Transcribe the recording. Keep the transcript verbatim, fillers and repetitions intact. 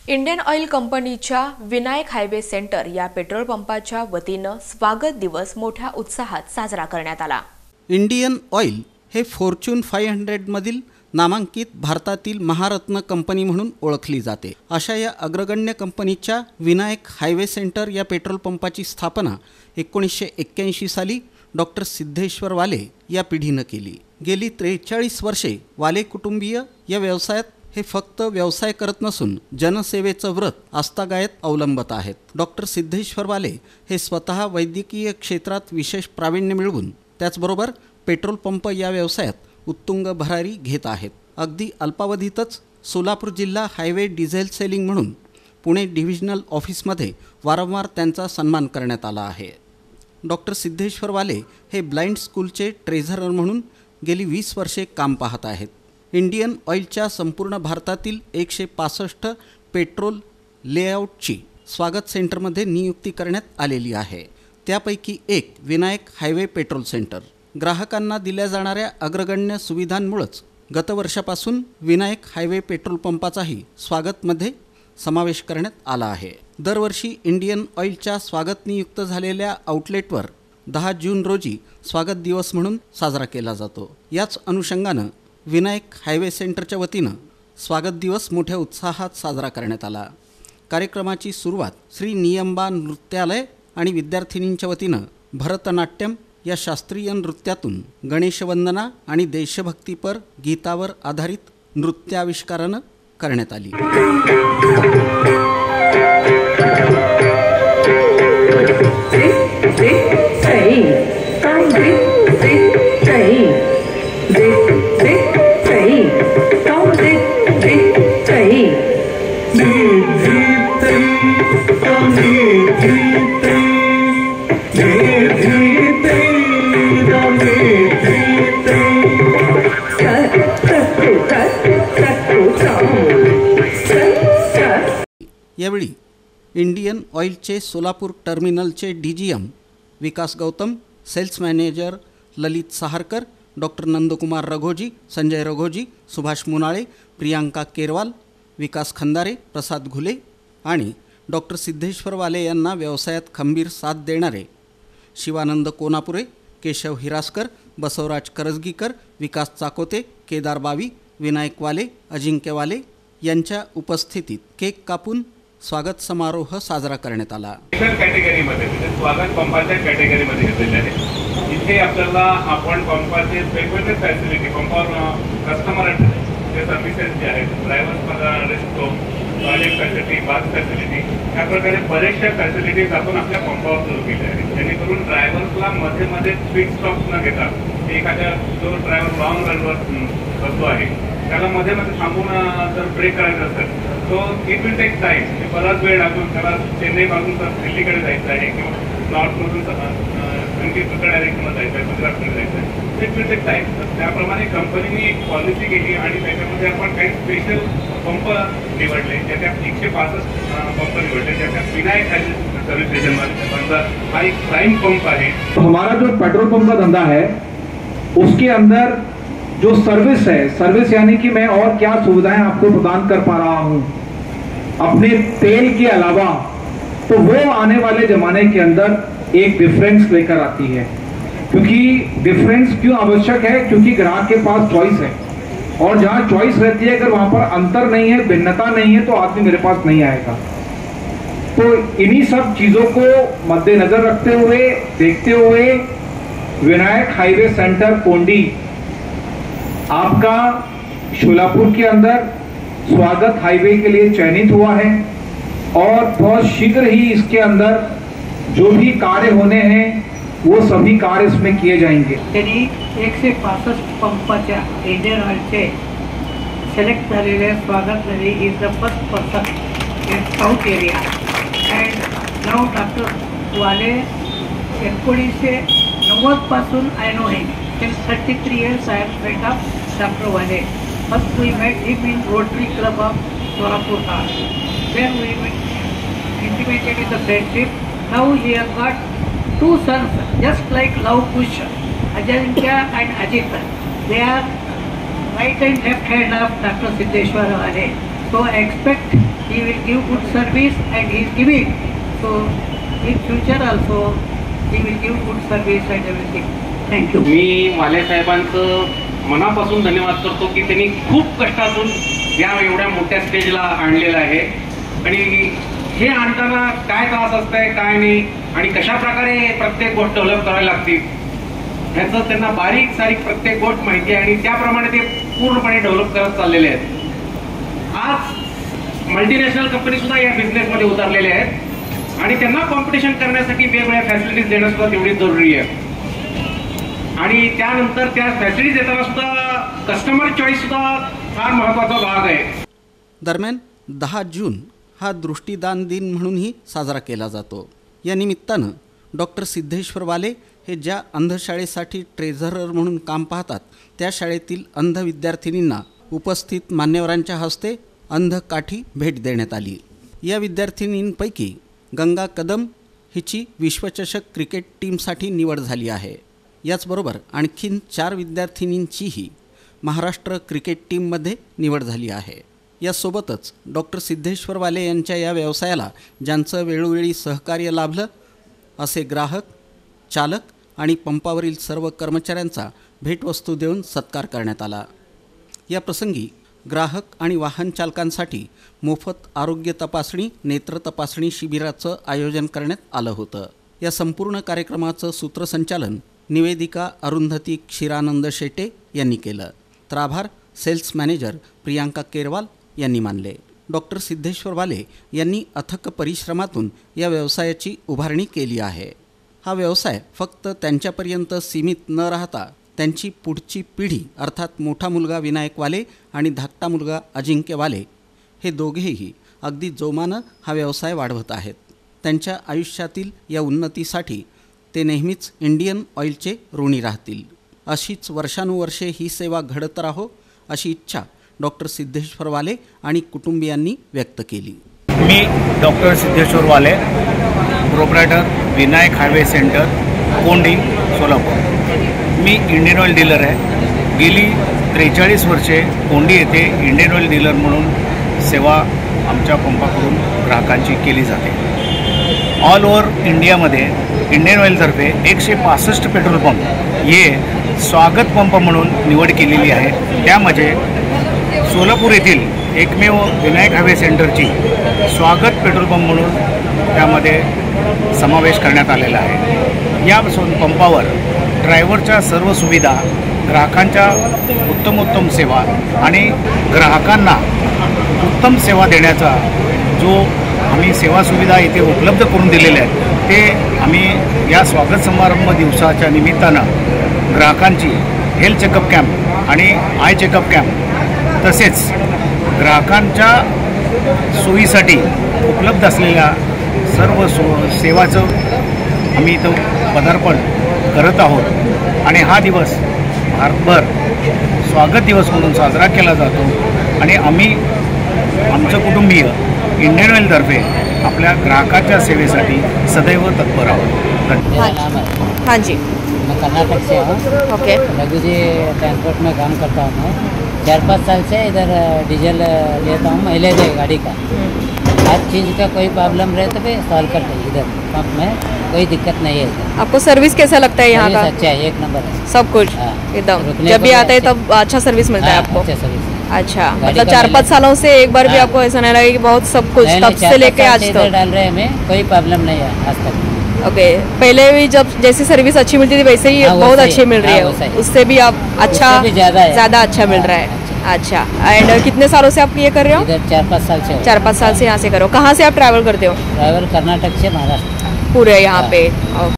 Indian Oil कंपनीच्या Vinayak highway centre या petrol पंपाच्या वतीनं स्वागत दिवस मोठ्या उत्साहात साजरा करण्यात आला। इंडियन ऑइल हे फॉर्च्यून पाचशे मधील नामांकित भारतातील महारत्न कंपनी म्हणून ओळखली जाते। अशा या अग्रगण्य कंपनीच्या विनायक हायवे सेंटर या पेट्रोल पंपाची स्थापना एकोणीसशे एक्क्याऐंशी साली डॉक्टर सिद्धेश्वर वाले या पिढीनं केली। गेली त्रेचाळीस वर्षे वाले कुटुंबीय या व्यवसायात हे फक्त व्यवसाय करत नसून जनसेवेचं व्रत आस्थागायत अवलंबत आहेत। डॉक्टर सिद्धेश्वर वाले हे स्वतः वैद्यकीय क्षेत्रात विशेष प्रावीण्य मिळवून त्याचबरोबर पेट्रोल पंप या व्यवसायात उत्तुंग भरारी घेत आहेत। अगदी अल्पावधीतच सोलापूर जिल्हा हायवे डिझेल सेलिंग म्हणून पुणे डिव्हिजनल ऑफिसमध्ये वारंवार त्यांचा सन्मान करण्यात आला आहे। डॉक्टर सिद्धेश्वर वाले हे ब्लाइंड स्कूलचे ट्रेझरर म्हणून गेली वीस वर्षे काम पाहत आहेत। इंडियन ऑइलच्या संपूर्ण भारतातील एकशे पासष्ट पेट्रोल लेआउटची स्वागत सेंटरमध्ये नियुक्ती करण्यात आलेली आहे। त्यापैकी एक विनायक हायवे पेट्रोल सेंटर। ग्राहकांना दिल्या जाणाऱ्या अग्रगण्य सुविधांमुळेच गतवर्षापासून विनायक हायवे पेट्रोल पंपाचाही स्वागतमध्ये समावेश करण्यात आला आहे। दरवर्षी इंडियन ऑइलच्या स्वागत नियुक्त झालेल्या आउटलेटवर दहा जून रोजी स्वागत दिवस म्हणून साजरा केला जातो। याच अनुषंगानं विनायक हायवे सेंटरच्या वतीनं स्वागत दिवस मोठ्या उत्साहात साजरा करण्यात आला। कार्यक्रमाची सुरुवात श्री नियंबा नृत्यालय आणि विद्यार्थिनींच्या वतीनं भरतनाट्यम या शास्त्रीय नृत्यातून गणेशवंदना आणि देशभक्तीपर गीतावर आधारित नृत्याविष्कारानं करण्यात आली। यावेळी इंडियन ऑइलचे सोलापूर टर्मिनलचे DGM Vikas Gautam, sales manager Lalit Saharkar, doctor Nandkumar Raghoji, Sanjay Raghoji, Subhash Munale, Priyanka Kerwal, Vikas Khandare, Prasad Ghule आणि डॉक्टर सिद्धेश्वर वाले यांना व्यवसायात खंबीर साथ देणारे शिवानंद कोनापुरे, केशव हिरासकर, बसवराज करजगीकर, विकास चाकोते, केदार बावी, विनायक वाले, अजिंक्य वाले यांच्या उपस्थितीत केक कापून स्वागत समारोह साजरा करण्यात आला। कॅटेगरीमध्ये म्हणजे स्वागत पंपाच्या कॅटेगरीमध्ये घेतलेले आहे। इथे आपल्याला आपण पंपाचे वेगवेगळे फॅसिलिटी पंपावर कस्टमर जे सर्व्हिसेस जे आहेत ड्रायव्हर्सला resto, toilet facility, bath facility या प्रकारे बरेचशा फॅसिलिटीज आपण आपल्या पंपावर सुरू केल्या आहेत, जेणेकरून ड्रायव्हर्सला मध्ये मध्ये स्पीड स्टॉप न घेता एखाद्या जो ड्रायव्हर लॉंग रनवर बसतो आहे त्याला मध्ये मध्ये थांबून जर ब्रेक करायचं असेल तो इट विल टेक टाईम, बराच वेळ लागून त्याला चेन्नईपासून तर दिल्लीकडे जायचं आहे किंवा नॉर्थमधून ट्वेंटीकडे डायरेक्टला जायचं आहे, गुजरातकडे जायचं आहे, इट विल टेक टाईम। तर त्याप्रमाणे कंपनीने एक पॉलिसी केली आणि त्याच्यामध्ये आपण काही स्पेशल पंप निवडले, ज्याच्यात एकशे पासष्ट पंप निवडले, ज्याच्यात विनायक हायवे सर्व्हिस स्टेशन हा एक प्राइम पंप है। हमारा जो पेट्रोल पंप का धंधा है उसके अंदर जो सर्विस है, सर्विस यानी कि मैं और क्या सुविधाएं आपको प्रदान कर पा रहा हूं अपने तेल के अलावा, तो वो आने वाले जमाने के अंदर एक डिफरेंस लेकर आती है। क्योंकि डिफरेंस क्यों आवश्यक है? क्योंकि ग्राहक के पास चॉइस है और जहां चॉइस रहती है अगर वहां पर अंतर नहीं है, भिन्नता नहीं है, तो आदमी मेरे पास नहीं आएगा। तो इन्हीं सब चीजों को मद्देनजर रखते हुए, देखते हुए विनायक हाईवे सेंटर कोंडी आपका शोलापुर के अंदर स्वागत हाईवे के लिए चयनित हुआ है और बहुत शीघ्र ही इसके अंदर जो भी कार्य होने हैं वो सभी कार्य इसमें किए जाएंगे। त्यांनी एकशे पासष्ट पंपाच्या इंडियन ऑइलचे सिलेक्ट झालेले स्वागत झाले is the first person in south area and नाव डॉक्टर वाले एकोणीसशे नव्वद पासून I know him since thirty-three years I am friend of Doctor Wale. First we met him in Rotary Club of Solapur. Then we intimated with the friendship. Now he has got two sons, just like Love Kush, Ajinkya and Ajit. They are right and left hand of Doctor Siddheshwar Wale. So I expect he will give good service and he is giving. So in future also he will give good service and everything. Thank you. मी वाले साहेबांचं मनापासून धन्यवाद करतो की त्यांनी खूप कष्टातून या एवढ्या मोठ्या स्टेजला आणलेलं आहे आणि हे आणताना काय त्रास असतंय काय नाही आणि कशा प्रकारे प्रत्येक गोष्ट डेव्हलप करावी लागते ह्याचं त्यांना बारीक सारीक प्रत्येक गोष्ट माहिती आहे आणि त्याप्रमाणे ते पूर्णपणे डेव्हलप करत चाललेले आहेत. आज मल्टीनॅशनल कंपनी सुद्धा या बिझनेसमध्ये उतरलेले आहेत आणि त्यांना कॉम्पिटिशन करण्यासाठी वेगवेगळ्या फॅसिलिटीज देणं सुद्धा तेवढीच जरुरी आहे आणि त्यानंतर त्या फॅसिलिटीज देताना सुद्धा कस्टमर चॉईस सुद्धा फार महत्त्वाचा भाग आहे. दरम्यान दहा जून हा दृष्टीदान दिन म्हणूनही साजरा केला जातो. या निमित्तानं डॉक्टर सिद्धेश्वर वाले हे ज्या अंधशाळेसाठी ट्रेझरर म्हणून काम पाहतात त्या शाळेतील अंध विद्यार्थिनींना उपस्थित मान्यवरांच्या हस्ते अंध काठी भेट देण्यात आली. या विद्यार्थिनींपैकी गंगा कदम हिची विश्वचषक क्रिकेट टीमसाठी निवड झाली आहे. याचबरोबर आणखीन चार विद्यार्थिनींचीही महाराष्ट्र क्रिकेट टीममध्ये निवड झाली आहे. यासोबतच डॉक्टर सिद्धेश्वर वाले यांच्या या व्यवसायाला ज्यांचं वेळोवेळी सहकार्य लाभलं असे ग्राहक, चालक आणि पंपावरील सर्व कर्मचाऱ्यांचा भेटवस्तू देऊन सत्कार करण्यात आला. या प्रसंगी ग्राहक आणि वाहन चालकांसाठी मोफत आरोग्य तपासणी, नेत्र तपासणी शिबिराचं आयोजन करण्यात आलं होतं. या संपूर्ण कार्यक्रमाचं सूत्रसंचालन निवेदिका अरुंधती क्षीरानंद शेटे यांनी केलं, तर आभार सेल्स मॅनेजर प्रियांका केरवाल यांनी मानले. डॉक्टर सिद्धेश्वर वाले यांनी अथक परिश्रमातून या व्यवसायाची उभारणी केली आहे. हा व्यवसाय फक्त त्यांच्यापर्यंत सीमित न राहता त्यांची पुढची पिढी अर्थात मोठा मुलगा विनायक वाले आणि धाकटा मुलगा अजिंक्य वाले हे दोघेही अगदी जोमानं हा व्यवसाय वाढवत आहेत. त्यांच्या आयुष्यातील या उन्नतीसाठी ते नेहमीच इंडियन ऑइलचे ऋणी राहतील. अशीच वर्षानुवर्षे ही सेवा घडत राहो अशी इच्छा डॉक्टर सिद्धेश्वर वाले आणि कुटुंबियांनी व्यक्त केली. मी डॉक्टर सिद्धेश्वर वाले, proprietor Vinayak highway centre, Kondi, Solapur. मी इंडियन ऑइल डीलर आहे. गेली त्रेचाळीस वर्षे कोंडी येथे इंडियन ऑइल डीलर म्हणून सेवा आमच्या पंपाकडून ग्राहकांची केली जाते. ऑल ओव्हर इंडियामध्ये इंडियन ऑइलतर्फे एकशे पासष्ट पेट्रोल पंप हे स्वागत पंप म्हणून निवड केलेली आहे. त्यामध्ये सोलापूर येथील एकमेव विनायक हायवे सेंटरची स्वागत पेट्रोल पंप म्हणून त्यामध्ये समावेश करण्यात आलेला आहे. या पंपावर ड्रायव्हरच्या सर्व सुविधा, ग्राहकांच्या उत्तमोत्तम सेवा आणि ग्राहकांना उत्तम सेवा देण्याचा जो आम्ही सेवा सुविधा इथे उपलब्ध करून दिलेल्या आहेत ते आम्ही या स्वागत समारंभ दिवसाच्या निमित्तानं ग्राहकांची हेल्थ चेकअप कॅम्प आणि आय चेकअप कॅम्प तसेच ग्राहकांच्या सोयीसाठी उपलब्ध असलेल्या सर्व सो सेवाचं आम्ही इथं पदार्पण करत आहोत आणि हा दिवस भारतभर स्वागत दिवस म्हणून साजरा केला जातो आणि आम्ही आमचं कुटुंबीय इंडियन ऑइलतर्फे आपल्या ग्राहकाच्या सेवेसाठी सदैव तत्पर आहोत. हाँ जी, मैं कर्नाटक से हूँ. ओके. रघु जी ट्रांसपोर्ट में काम करता हूँ. चार पाँच साल से इधर डीजल लेता हूँ माइलेज है गाड़ी का. हर चीज़ का कोई प्रॉब्लम रहे तो भी सॉल्व करते हैं इधर पंप में, कोई दिक्कत नहीं है इधर. आपको सर्विस कैसा लगता है यहाँ का? अच्छा है, एक नंबर है सब कुछ हाँ. एकदम, रुकने जब को भी भी आता है अच्छे- तब अच्छा सर्विस मिलता है हाँ, आपको? अच्छा सर्विस. अच्छा, गाड़ी मतलब का चार पाँच माइलेज- सालों से एक बार भी हाँ. आपको ऐसा नहीं लगा कि बहुत सब कुछ नहीं, तब नहीं, से चार लेके पाँच आज साल से इधर तक? डाल रहे हैं हमें, कोई प्रॉब्लम नहीं है आज तक. ओके. पहले भी जब जैसी सर्विस अच्छी मिलती थी वैसे ही हाँ, बहुत वैसे ही, अच्छी मिल रही हाँ, है, वैसे ही. उससे भी आप अच्छा उससे भी ज़्यादा है. ज्यादा अच्छा मिल हाँ, रहा है. अच्छा, एंड कितने सालों से आप ये कर रहे हो? इधर चार पाँच साल से हो. चार पाँच साल से यहाँ से करो. कहाँ से आप ट्रैवल करते हो? ड्राइवर कर्नाटक से महाराष्ट्र. पूरे यहाँ हाँ. पे?